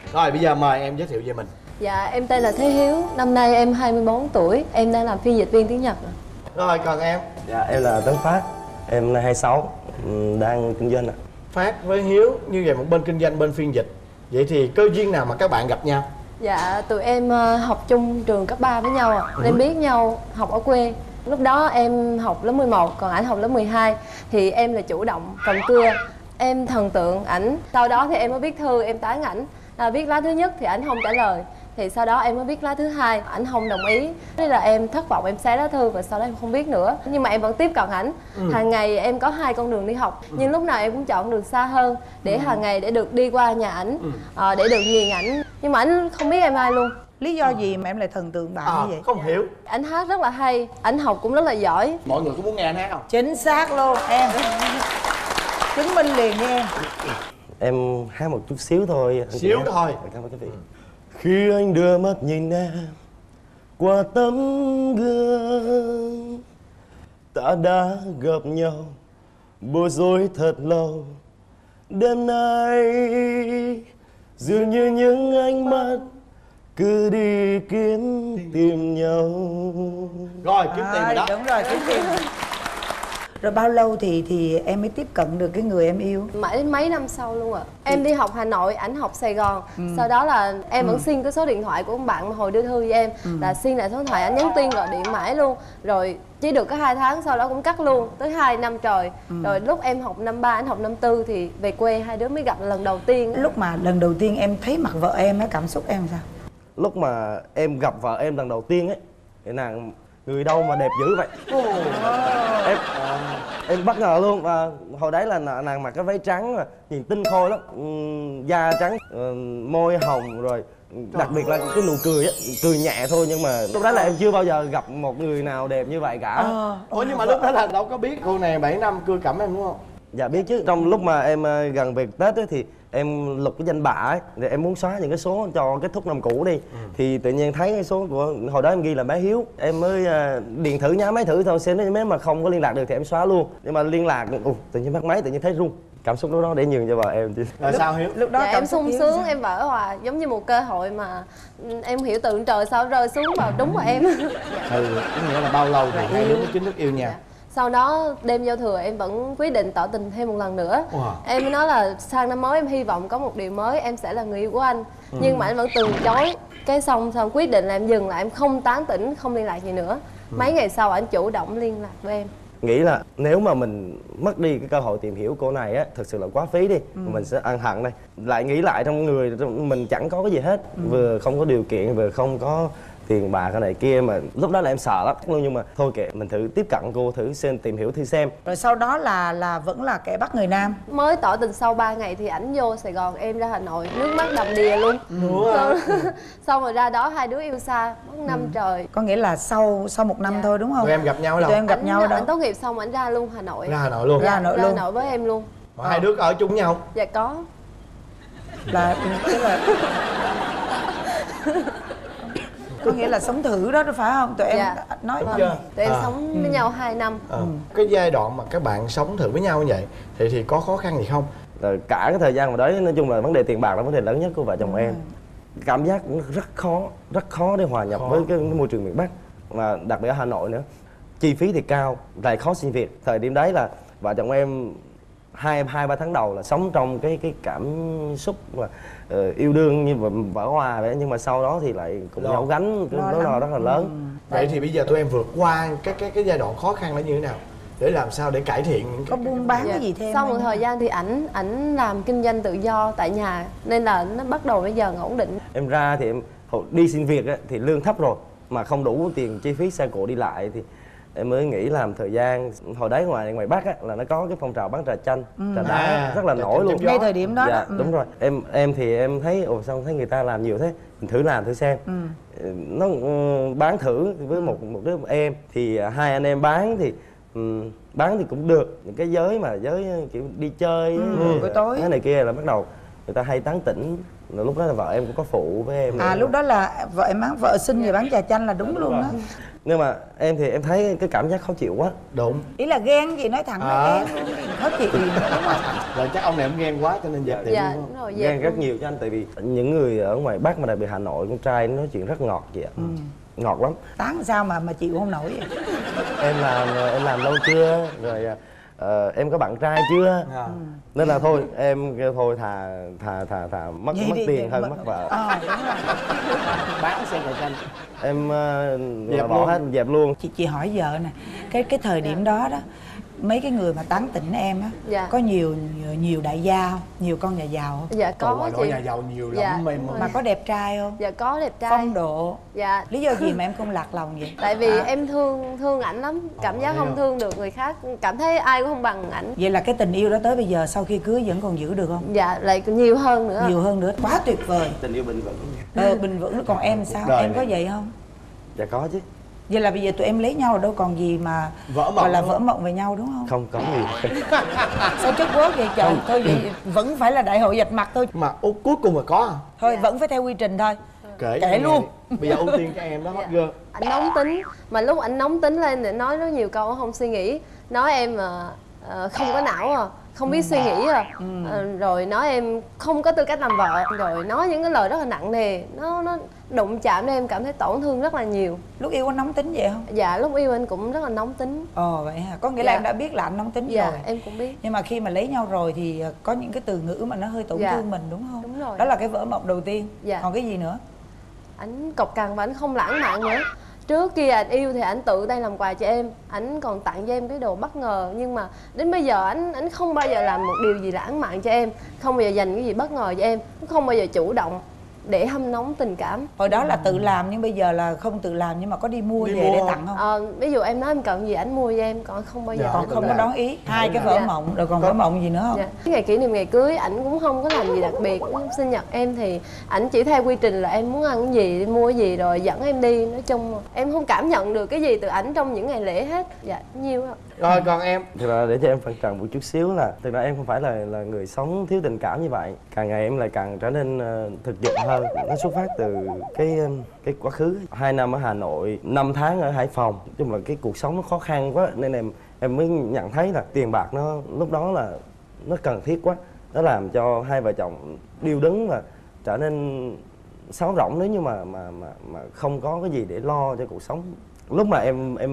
Rồi bây giờ mời em giới thiệu về mình. Dạ, em tên là Thế Hiếu, năm nay em 24 tuổi, em đang làm phiên dịch viên tiếng Nhật. Rồi còn em? Dạ em là Tấn Phát, em là 26, đang kinh doanh ạ. Phát với Hiếu như vậy, một bên kinh doanh bên phiên dịch. Vậy thì cơ duyên nào mà các bạn gặp nhau? Dạ, tụi em học chung trường cấp 3 với nhau ạ. Em biết nhau học ở quê. Lúc đó em học lớp 11, còn ảnh học lớp 12. Thì em là chủ động cầm cưa. Em thần tượng ảnh. Sau đó thì em mới viết thư, em tán ảnh. Viết lá thứ nhất thì ảnh không trả lời. Thì sau đó em mới viết lá thứ hai, ảnh không đồng ý. Thế là em thất vọng, em xé lá thư và sau đó em không viết nữa. Nhưng mà em vẫn tiếp cận ảnh. Hàng ngày em có 2 con đường đi học, nhưng lúc nào em cũng chọn đường xa hơn để hàng ngày để được đi qua nhà ảnh, để được nhìn ảnh. Nhưng mà ảnh không biết em ai luôn. Lý do gì mà em lại thần tượng bạn như vậy? Không hiểu. Ảnh hát rất là hay, ảnh học cũng rất là giỏi. Mọi người có muốn nghe anh hát không? Chính xác luôn em. Chứng minh liền nha em. Em hát một chút xíu thôi. Xíu thôi. Cảm ơn quý vị. Khi anh đưa mắt nhìn em qua tấm gương, ta đã gặp nhau bối rối thật lâu. Đêm nay dường như những ánh mắt cứ đi kiếm tìm nhau. Rồi kiếm tìm rồi đó. Đúng rồi, kiếm tìm. Rồi bao lâu thì em mới tiếp cận được cái người em yêu? Mãi đến mấy năm sau luôn ạ. Em đi học Hà Nội, ảnh học Sài Gòn. Sau đó là em vẫn xin cái số điện thoại của ông bạn mà hồi đưa thư với em. Là xin lại số điện thoại, ảnh nhắn tin gọi điện mãi luôn. Rồi chỉ được có 2 tháng sau đó cũng cắt luôn. Tới 2 năm trời. Rồi lúc em học năm 3, ảnh học năm 4 thì về quê hai đứa mới gặp lần đầu tiên. Lúc mà lần đầu tiên em thấy mặt vợ em á, cảm xúc em sao? Lúc mà em gặp vợ em lần đầu tiên ấy, thì nàng người đâu mà đẹp dữ vậy. Em bất ngờ luôn. Và hồi đấy là nàng mặc cái váy trắng, nhìn tinh khôi lắm, da trắng, môi hồng, rồi đặc biệt là cái nụ cười á, cười nhẹ thôi. Nhưng mà lúc đó là em chưa bao giờ gặp một người nào đẹp như vậy cả. Ủa nhưng mà lúc đó là đâu có biết cô này 7 năm cưa cẩm em đúng không? Dạ biết chứ. Trong lúc mà em gần về Tết ấy, thì em lục cái danh bạ ấy, thì em muốn xóa những cái số cho kết thúc năm cũ đi. Thì tự nhiên thấy cái số của hồi đó em ghi là bé Hiếu, em mới điện thử nhá máy thử thôi, xem nếu mà không có liên lạc được thì em xóa luôn. Nhưng mà liên lạc tự nhiên bắt máy, tự nhiên thấy run. Cảm xúc lúc đó để nhường cho vợ em chứ. Rồi sao Hiếu? Lúc đó Dạ, em sung sướng, em vỡ hòa, giống như một cơ hội mà em hiểu tượng trời sao rơi xuống vào đúng vào em. Có nghĩa là bao lâu thì hai đứa mới chính thức yêu nhau? Sau đó đêm giao thừa em vẫn quyết định tỏ tình thêm một lần nữa. Em mới nói là sang năm mới em hy vọng có một điều mới, em sẽ là người yêu của anh. Nhưng mà anh vẫn từ chối. Cái xong quyết định là em dừng lại, em không tán tỉnh, không liên lạc gì nữa. Mấy ngày sau anh chủ động liên lạc với em. Nghĩ là nếu mà mình mất đi cái cơ hội tìm hiểu cô này á, thực sự là quá phí đi. Mình sẽ ân hận đây. Lại nghĩ lại trong người mình chẳng có cái gì hết, vừa không có điều kiện, vừa không có tiền bạc cái này kia, mà lúc đó là em sợ lắm luôn. Nhưng mà thôi kệ, mình thử tiếp cận cô, thử xem, tìm hiểu thử xem. Rồi sau đó là vẫn là kẻ bắt người nam. Mới tỏ tình sau 3 ngày thì ảnh vô Sài Gòn, em ra Hà Nội, nước mắt đầm đìa luôn. Xong rồi ra đó hai đứa yêu xa mất năm trời. Có nghĩa là sau 1 năm thôi đúng không? Tụi em gặp nhau ở đâu? Tụi em gặp nhau ở đâu? Ảnh tốt nghiệp xong ảnh ra luôn Hà Nội. Ra Hà Nội luôn? Ra Hà Nội Ra luôn. Hà Nội với em luôn. Mà hai đứa có ở chung với nhau? Dạ có. Là tức là có nghĩa là sống thử đó phải không? Tụi em nói đúng chưa? Tụi em sống với nhau 2 năm. Cái giai đoạn mà các bạn sống thử với nhau như vậy thì có khó khăn gì không? Rồi cả cái thời gian mà đấy, nói chung là vấn đề tiền bạc là vấn đề lớn nhất của vợ chồng em. Cảm giác rất khó để hòa nhập với cái môi trường miền Bắc, và đặc biệt ở Hà Nội nữa. Chi phí thì cao, lại khó xin việc. Thời điểm đấy là vợ chồng em 2-3 tháng đầu là sống trong cái cảm xúc mà yêu đương như vỡ hòa vậy. Nhưng mà sau đó thì lại cùng nhau gánh cái nỗi lo rất là lớn. Vậy thì bây giờ tụi em vượt qua cái giai đoạn khó khăn đó như thế nào để làm sao để cải thiện những có buôn bán cái gì thêm? Sau một thời gian thì ảnh làm kinh doanh tự do tại nhà, nên là nó bắt đầu bây giờ ổn định. Em ra thì em đi xin việc á, thì lương thấp rồi mà không đủ tiền chi phí xe cộ đi lại, thì em mới nghĩ làm thời gian. Hồi đấy ngoài Bắc á, là nó có cái phong trào bán trà chanh, trà đá rất là nổi luôn. Ngay thời điểm đó. Dạ, đúng rồi. Em thì em thấy sao thấy người ta làm nhiều thế, mình thử làm thử xem. Nó bán thử với một đứa em, thì hai anh em bán thì cũng được. Những cái giới kiểu đi chơi buổi tối cái này kia là bắt đầu người ta hay tán tỉnh. Lúc đó là vợ em cũng có phụ với em. Lúc đó là vợ em bán vợ sinh về bán trà chanh là đúng luôn đó. Nhưng mà em thì em thấy cái cảm giác khó chịu quá. Đúng. Ý là ghen gì nói thẳng là ghen luôn, khó chịu đúng không? Rồi chắc ông này ông ghen quá cho nên dẹp tiệm Dạ đúng không? đúng rồi, Ghen rất nhiều cho anh, tại vì những người ở ngoài Bắc mà đặc biệt Hà Nội, con trai nói chuyện rất ngọt vậy ạ. Ngọt lắm. Tán sao mà chịu không nổi vậy? Em làm lâu chưa, rồi em có bạn trai chưa, nên là thôi em kêu thôi thà mất tiền hơn mất vợ. Đúng rồi. Bán xe trà chanh. Em Dẹp bỏ luôn. hết, dẹp luôn. Chị hỏi vợ nè, cái thời điểm đó đó, mấy cái người mà tán tỉnh em á, Dạ. có nhiều đại gia không, nhiều con nhà giàu không, Dạ Còn có ngoài đó chị. nhà giàu nhiều Dạ, lắm mềm đúng rồi. mà có đẹp trai không, Dạ có đẹp trai. phong độ, Dạ. lý do gì mà em không lạc lòng vậy? Tại vì em thương ảnh lắm, cảm giác thế không à? thương được người khác, cảm thấy ai cũng không bằng ảnh. Vậy là cái tình yêu đó tới bây giờ sau khi cưới vẫn còn giữ được không? Dạ lại còn nhiều hơn nữa. Nhiều hơn nữa, quá tuyệt vời. Tình yêu bền vững. Bình vững. Còn em sao, đời em có này. vậy không? Dạ có chứ. Vậy là bây giờ tụi em lấy nhau rồi đâu còn gì mà Vỡ mộng gọi là đúng vỡ không? mộng về nhau đúng không? Không có gì. Sao chất quớt vậy trời? Thôi vậy vẫn phải là đại hội vạch mặt thôi. Mà cuối cùng là có à? Thôi vẫn phải theo quy trình thôi. Kể Kể nghe luôn. đi. Bây giờ ưu tiên cho em đó hot girl. Ảnh nóng tính, mà lúc ảnh nóng tính lên thì nói rất nhiều câu không suy nghĩ, nói em không có não à, không biết suy nghĩ à. Rồi nói em không có tư cách làm vợ, rồi nói những cái lời rất là nặng nề, nó đụng chạm đến em cảm thấy tổn thương rất là nhiều. Lúc yêu có nóng tính vậy không? Dạ lúc yêu anh cũng rất là nóng tính. Vậy hả? Có nghĩa là Dạ. em đã biết là anh nóng tính Dạ rồi. em cũng biết. Nhưng mà khi mà lấy nhau rồi thì có những cái từ ngữ mà nó hơi tổn Dạ. thương mình đúng không? Đúng rồi. Đó là cái vỡ mộng đầu tiên. Dạ. Còn cái gì nữa? Ảnh cộc cằn và ảnh không lãng mạn nữa. Trước kia ảnh yêu thì ảnh tự tay làm quà cho em, ảnh còn tặng cho em cái đồ bất ngờ, nhưng mà đến bây giờ ảnh không bao giờ làm một điều gì lãng mạn cho em, không bao giờ dành cái gì bất ngờ cho em, không bao giờ chủ động để hâm nóng tình cảm. Hồi đó là tự làm nhưng bây giờ là không tự làm nhưng mà có đi mua Đi về mua để không? tặng không? Ví dụ em nói em cần gì ảnh mua cho em, còn không bao giờ. Dạ. Còn không có đón ý. Hai cái vỡ Dạ. mộng rồi còn vỡ mộng gì nữa không? Dạ. Cái ngày kỷ niệm ngày cưới ảnh cũng không có làm gì đặc biệt. Sinh nhật em thì ảnh chỉ theo quy trình là em muốn ăn cái gì đi mua cái gì rồi dẫn em đi. Nói chung em không cảm nhận được cái gì từ ảnh trong những ngày lễ hết. Dạ nhiều ạ. Rồi còn em. Thực ra để cho em phân trần một chút xíu là thực ra em không phải là người sống thiếu tình cảm như vậy. Càng ngày em lại càng trở nên thực dụng hơn. Nó xuất phát từ cái quá khứ. 2 năm ở Hà Nội, 5 tháng ở Hải Phòng. Nói chung là cái cuộc sống nó khó khăn quá nên em mới nhận thấy là tiền bạc nó lúc đó là nó cần thiết quá. Nó làm cho hai vợ chồng điêu đứng và trở nên sáo rỗng nếu như mà không có cái gì để lo cho cuộc sống. Lúc mà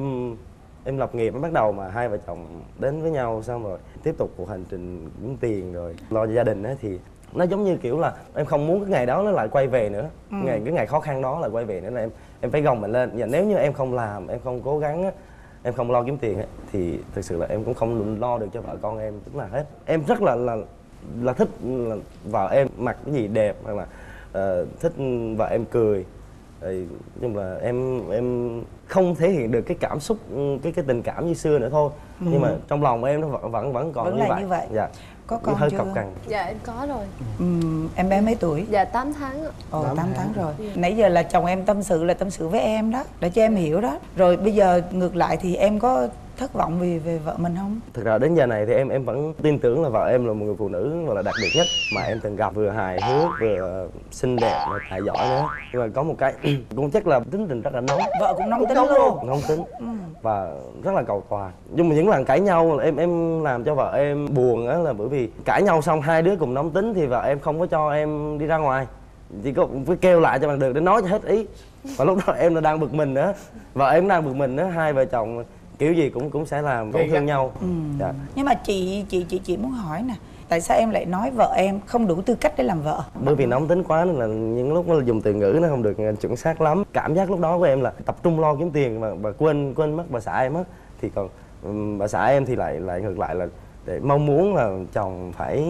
em lập nghiệp mới bắt đầu mà hai vợ chồng đến với nhau, xong rồi tiếp tục cuộc hành trình kiếm tiền rồi lo cho gia đình ấy, thì nó giống như kiểu là em không muốn cái ngày đó nó lại quay về nữa. Cái ngày khó khăn đó lại quay về nữa là em phải gồng mình lên. Và nếu như em không làm, em không cố gắng á, em không lo kiếm tiền ấy, thì thực sự là em cũng không lo được cho vợ con em tức là hết. Em rất là thích là vợ em mặc cái gì đẹp, hoặc là thích vợ em cười. Nhưng mà em không thể hiện được cái cảm xúc, cái tình cảm như xưa nữa thôi. Nhưng mà trong lòng em nó vẫn còn như vậy. Dạ. Có con hơi chưa? cọc cằn. Dạ em có rồi. Em bé mấy tuổi? Dạ 8 tháng ạ. 8 tháng rồi. Nãy giờ là chồng em tâm sự với em đó, để cho em hiểu đó. Rồi bây giờ ngược lại thì em có thất vọng về vợ mình không? Thực ra đến giờ này thì em vẫn tin tưởng là vợ em là một người phụ nữ gọi là đặc biệt nhất mà em từng gặp, vừa hài hước vừa xinh đẹp và tài giỏi nữa. Nhưng mà có một cái cũng chắc là tính tình rất là nóng. Vợ cũng nóng tính luôn. Nóng tính và rất là cầu toàn. Nhưng mà những lần cãi nhau là em làm cho vợ em buồn á, là bởi vì cãi nhau xong hai đứa cùng nóng tính thì vợ em không có cho em đi ra ngoài, chỉ có phải kêu lại cho bằng được để nói cho hết ý. Và lúc đó em là đang bực mình nữa, vợ em đang bực mình nữa, hai vợ chồng kiểu gì cũng sẽ làm tổn thương nhau. Dạ. Nhưng mà chị muốn hỏi nè, tại sao em lại nói vợ em không đủ tư cách để làm vợ? Bởi vì nóng tính quá nên là những lúc nó dùng từ ngữ nó không được chuẩn xác lắm. Cảm giác lúc đó của em là tập trung lo kiếm tiền mà quên mất bà xã em á. Thì còn bà xã em thì lại ngược lại là để mong muốn là chồng phải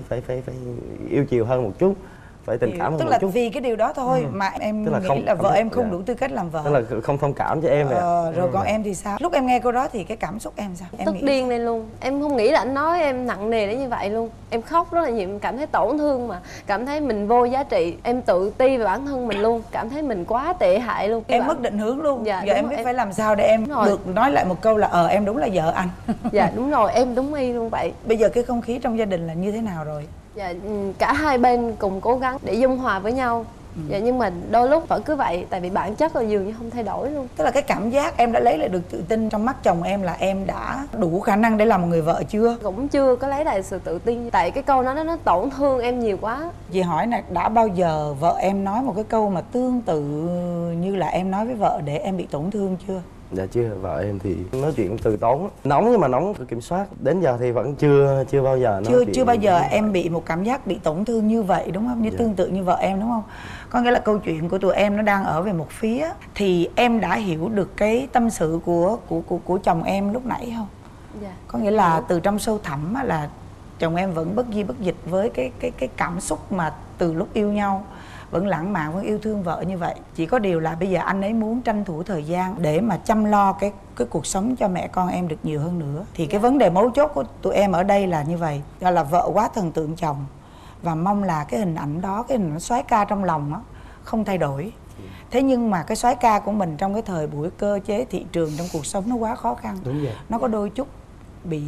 yêu chiều hơn một chút, phải tình cảm hơn tức một là chút. vì cái điều đó thôi mà em Tức là nghĩ không- là vợ không- em không dạ. đủ tư cách làm vợ. Tức là không thông cảm cho em vậy ạ. Rồi còn em thì sao? Lúc em nghe câu đó thì cái cảm xúc em sao? Em Tức nghĩ điên lên luôn. Em không nghĩ là anh nói em nặng nề đến như vậy luôn. Em khóc rất là nhiều, em cảm thấy tổn thương, mà cảm thấy mình vô giá trị. Em tự ti về bản thân mình luôn, cảm thấy mình quá tệ hại luôn. em mất định hướng luôn. Dạ, Giờ đúng em rồi, biết em- phải làm sao để em Đúng rồi. được nói lại một câu là em đúng là vợ anh. Dạ đúng rồi, em đúng y luôn vậy. Bây giờ cái không khí trong gia đình là như thế nào rồi? Dạ, cả hai bên cùng cố gắng để dung hòa với nhau. Dạ, nhưng mà đôi lúc vẫn cứ vậy, tại vì bản chất là dường như không thay đổi luôn. Tức là cái cảm giác em đã lấy lại được tự tin trong mắt chồng em là em đã đủ khả năng để làm một người vợ chưa? Cũng chưa có lấy lại sự tự tin, tại cái câu nó tổn thương em nhiều quá. Dì hỏi nè, đã bao giờ vợ em nói một cái câu mà tương tự như là em nói với vợ để em bị tổn thương chưa? Dạ chưa, vợ em thì nói chuyện từ tốn, nóng nhưng mà nóng có kiểm soát. Đến giờ thì vẫn chưa bao giờ nói Chưa bao giờ em bị một cảm giác bị tổn thương như vậy đúng không? Như tương tự như vợ em đúng không? Có nghĩa là câu chuyện của tụi em nó đang ở về một phía, thì em đã hiểu được cái tâm sự của chồng em lúc nãy không? Dạ. Có nghĩa là từ trong sâu thẳm á, là chồng em vẫn bất di bất dịch với cái cảm xúc mà từ lúc yêu nhau, vẫn lãng mạn, vẫn yêu thương vợ như vậy. Chỉ có điều là bây giờ anh ấy muốn tranh thủ thời gian để mà chăm lo cái cuộc sống cho mẹ con em được nhiều hơn nữa. Thì cái vấn đề mấu chốt của tụi em ở đây là như vậy, là vợ quá thần tượng chồng và mong là cái hình ảnh đó, cái hình ảnh soái ca trong lòng đó không thay đổi. Thế nhưng mà cái soái ca của mình trong cái thời buổi cơ chế thị trường trong cuộc sống nó quá khó khăn. Đúng vậy. Nó có đôi chút bị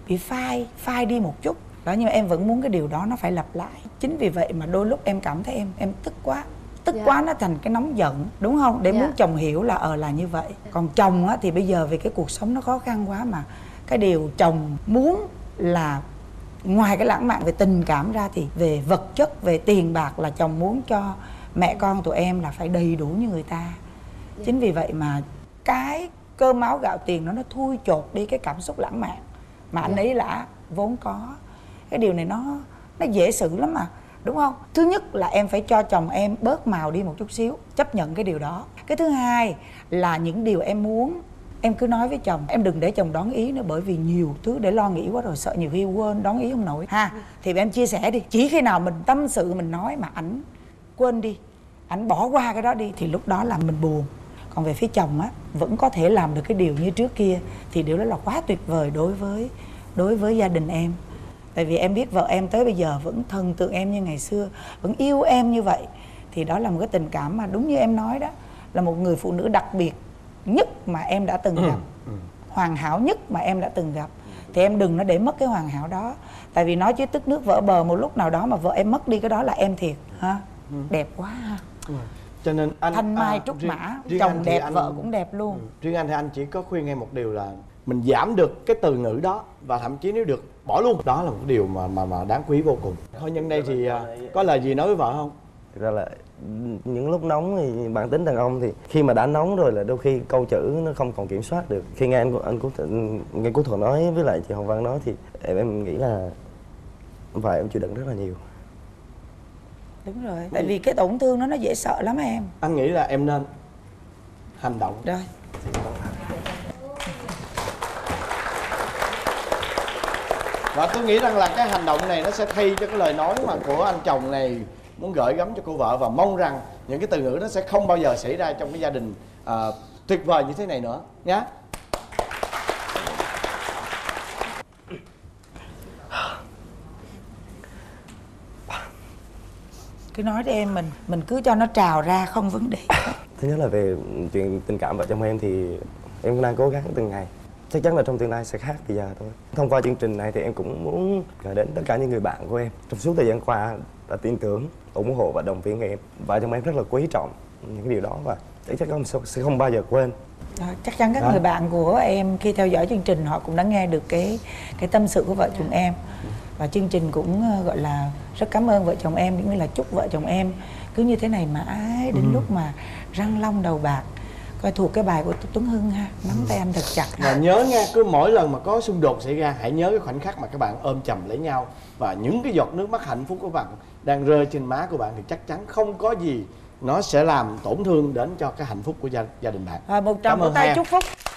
phai đi một chút đó, nhưng mà em vẫn muốn cái điều đó nó phải lặp lại. Chính vì vậy mà đôi lúc em cảm thấy em tức quá, Dạ. quá nó thành cái nóng giận, đúng không? Để Dạ. muốn chồng hiểu là là như vậy. Còn chồng á thì bây giờ vì cái cuộc sống nó khó khăn quá mà cái điều chồng muốn là ngoài cái lãng mạn về tình cảm ra thì về vật chất, về tiền bạc là chồng muốn cho mẹ con tụi em là phải đầy đủ như người ta. Chính vì vậy mà cái cơm áo gạo tiền nó thui chột đi cái cảm xúc lãng mạn mà anh ấy là vốn có. Cái điều này nó dễ xử lắm mà, đúng không? Thứ nhất là em phải cho chồng em bớt màu đi một chút xíu, chấp nhận cái điều đó. Cái thứ hai là những điều em muốn em cứ nói với chồng, em đừng để chồng đón ý nữa, bởi vì nhiều thứ để lo nghĩ quá rồi, sợ nhiều khi quên đón ý không nổi ha. Thì em chia sẻ đi, chỉ khi nào mình tâm sự mình nói mà ảnh quên đi, ảnh bỏ qua cái đó đi thì lúc đó là mình buồn. Còn về phía chồng á, vẫn có thể làm được cái điều như trước kia thì điều đó là quá tuyệt vời đối với gia đình em. Tại vì em biết vợ em tới bây giờ vẫn thần tượng em như ngày xưa, vẫn yêu em như vậy. Thì đó là một cái tình cảm mà đúng như em nói đó, là một người phụ nữ đặc biệt nhất mà em đã từng gặp, hoàn hảo nhất mà em đã từng gặp. Thì em đừng nó để mất cái hoàn hảo đó. Tại vì nói chứ tức nước vỡ bờ, một lúc nào đó mà vợ em mất đi cái đó là em thiệt ha. Đẹp quá ha. Cho nên anh Thanh mai trúc mã, riêng chồng anh thì đẹp vợ cũng đẹp luôn. Riêng anh thì anh chỉ có khuyên em một điều là mình giảm được cái từ ngữ đó, và thậm chí nếu được bỏ luôn. Đó là một điều mà đáng quý vô cùng. Thôi nhân đây thì có lời gì nói với vợ không? Thực ra là những lúc nóng thì bản tính đàn ông thì khi mà đã nóng rồi là đôi khi câu chữ nó không còn kiểm soát được. Khi nghe anh Quốc Thuận nói với lại chị Hồng Vân nói thì em nghĩ là vợ em chịu đựng rất là nhiều. Đúng rồi, tại vì cái tổn thương nó dễ sợ lắm em. Anh nghĩ là em nên hành động. Rồi. Và tôi nghĩ rằng là cái hành động này nó sẽ thay cho cái lời nói mà của anh chồng này muốn gửi gắm cho cô vợ, và mong rằng những cái từ ngữ nó sẽ không bao giờ xảy ra trong cái gia đình tuyệt vời như thế này nữa nhé. Cứ nói với em, mình cứ cho nó trào ra không vấn đề. Thứ nhất là về chuyện tình cảm vợ chồng em thì em cũng đang cố gắng từng ngày. Chắc chắn là trong tương lai sẽ khác bây giờ thôi. Thông qua chương trình này thì em cũng muốn gửi đến tất cả những người bạn của em trong suốt thời gian qua đã tin tưởng, ủng hộ và động viên em. Vợ chồng em rất là quý trọng những cái điều đó và chắc chắn sẽ không bao giờ quên. Chắc chắn các người bạn của em khi theo dõi chương trình họ cũng đã nghe được cái tâm sự của vợ chồng em. Và chương trình cũng gọi là rất cảm ơn vợ chồng em, cũng như là chúc vợ chồng em cứ như thế này mãi đến lúc mà răng long đầu bạc. Coi thuộc cái bài của Tuấn Hưng ha, nắm tay anh thật chặt. Và nhớ nha, cứ mỗi lần mà có xung đột xảy ra, hãy nhớ cái khoảnh khắc mà các bạn ôm chầm lấy nhau, và những cái giọt nước mắt hạnh phúc của bạn đang rơi trên má của bạn thì chắc chắn không có gì nó sẽ làm tổn thương đến cho cái hạnh phúc của gia đình bạn. Một tràng vỗ tay chúc phúc.